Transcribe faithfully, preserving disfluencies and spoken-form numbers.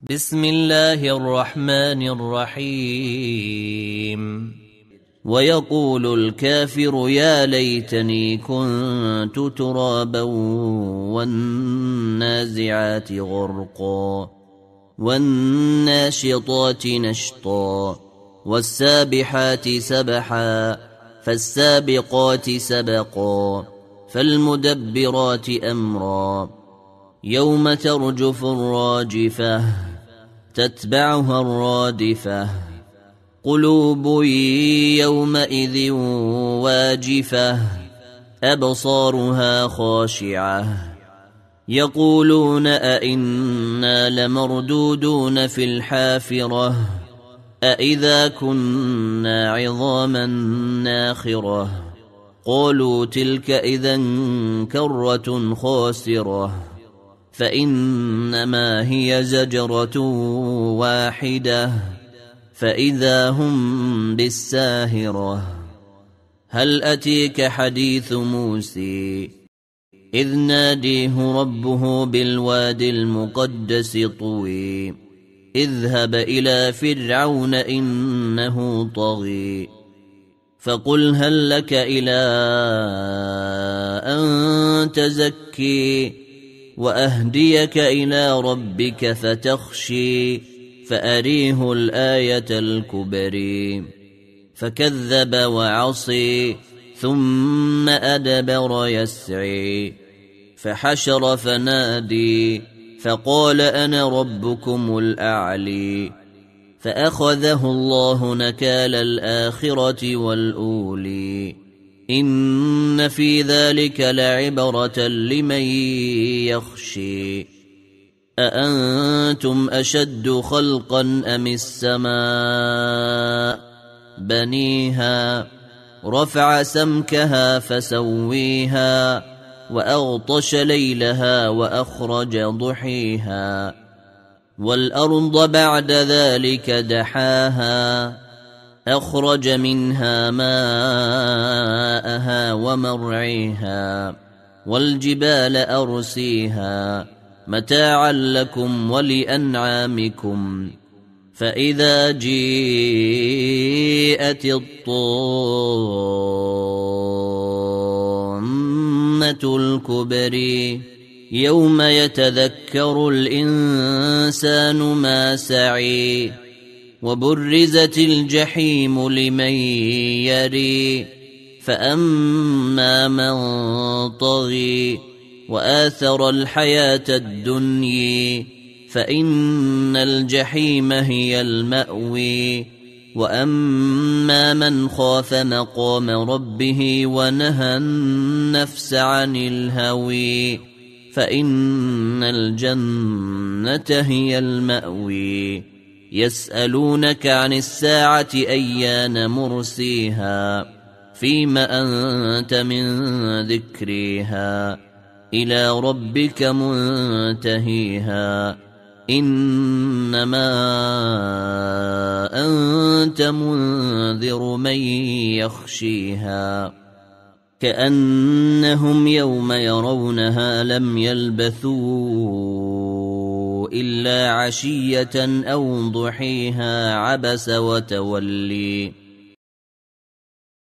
بسم الله الرحمن الرحيم ويقول الكافر يا ليتني كنت ترابا والنازعات غرقا والناشطات نشطا والسابحات سبحا فالسابقات سبقا فالمدبرات أمرا يوم ترجف الراجفة تتبعها الرادفة قلوب يومئذ واجفة أبصارها خاشعة يقولون أئنا لمردودون في الحافرة أئذا كنا عظاما ناخرة قالوا تلك إذا كرة خاسرة فإنما هي زجرة واحدة فإذا هم بالساهرة هل أتيك حديث موسى إذ ناديه ربه بالوادي المقدس طوي اذهب إلى فرعون إنه طغي فقل هل لك إلى أن تزكي وأهديك إلى ربك فتخشي فأريه الآية الكبرى فكذب وعصي ثم أدبر يسعي فحشر فنادي فقال أنا ربكم الأعلي فأخذه الله نكال الآخرة والأولي إن في ذلك لعبرة لمن يخشي أأنتم أشد خلقا أم السماء بنيها رفع سمكها فسويها وأغطش ليلها وأخرج ضحيها والأرض بعد ذلك دحاها أخرج منها ماءها ومرعيها والجبال أرسيها متاعا لكم ولأنعامكم فإذا جيءت الطامة الكبرى يوم يتذكر الإنسان ما سعي وبرزت الجحيم لمن يري فأما من طغي وآثر الحياة الدنيا فإن الجحيم هي المأوي وأما من خاف مقام ربه ونهى النفس عن الهوى فإن الجنة هي المأوي يسألونك عن الساعة أيان مرسيها فيما أنت من ذكريها إلى ربك منتهيها إنما أنت منذر من يخشيها كأنهم يوم يرونها لم يلبثوا إلا عشية أو ضحيها عبس وتولي